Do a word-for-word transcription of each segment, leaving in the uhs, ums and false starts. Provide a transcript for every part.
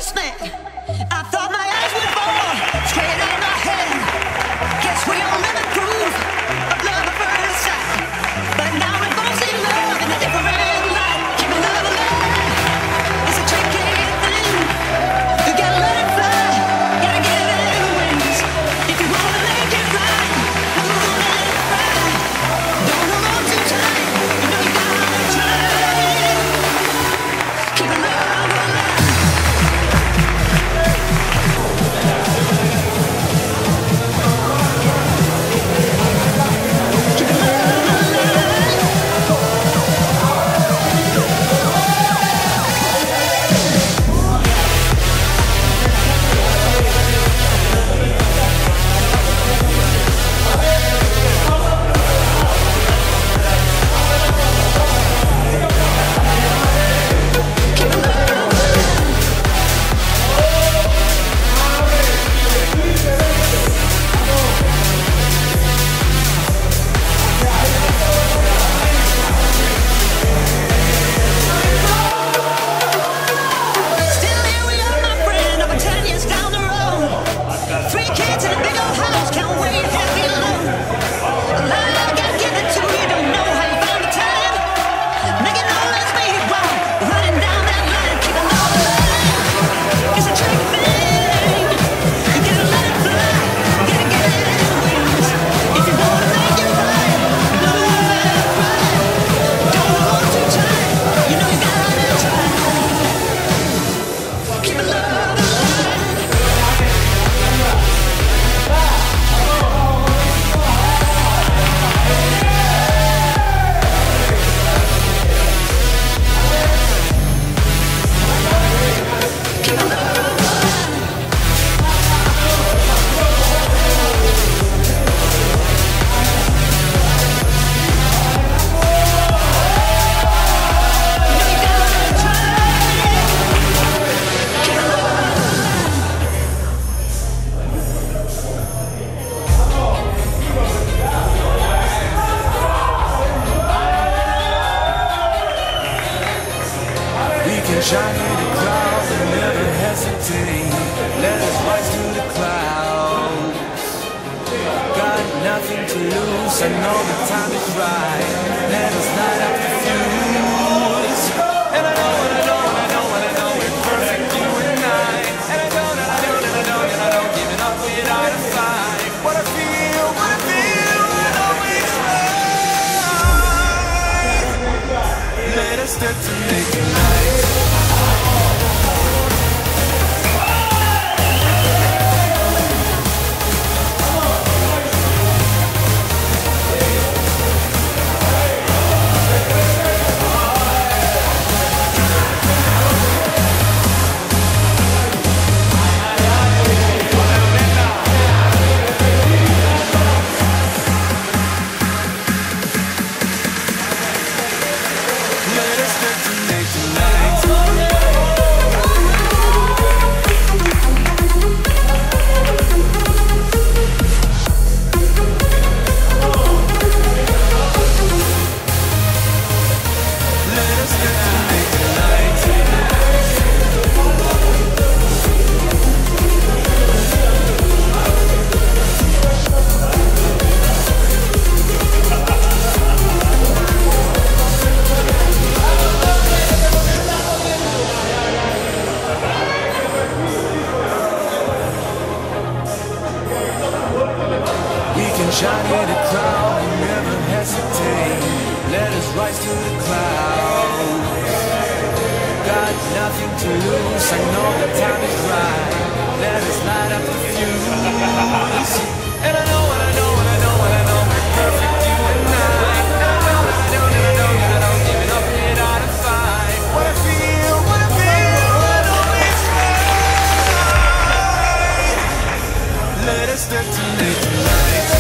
Shine in the clouds and never hesitate. Let us rise to the clouds. Got nothing to lose, I know the time is right. Let us light up the fuse. And I know, and I know, and I know, and I know we're perfect, you and I. And I know, and I know, and I know, and I know, giving up without a fight. What I feel, what I feel, will always right. Let us start to make it right. Shine in the crowd and never hesitate. Let us rise to the clouds. Got nothing to lose, I know the time is right. Let us light up the fuse. And I know, and I know, and I know, and I know we're perfect, you and I. And I know, and I know, and I know, and I know, giving up without a fight. What I feel, what I feel, will always right. Let us start to make it right.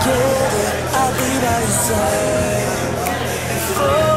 together, I'll be by your side.